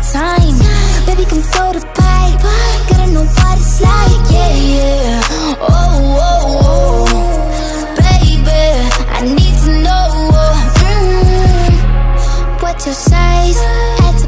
time. Baby, come throw the pipe. Gotta know what it's like, yeah, yeah. Oh, oh, oh. Baby, I need to know. What's your size?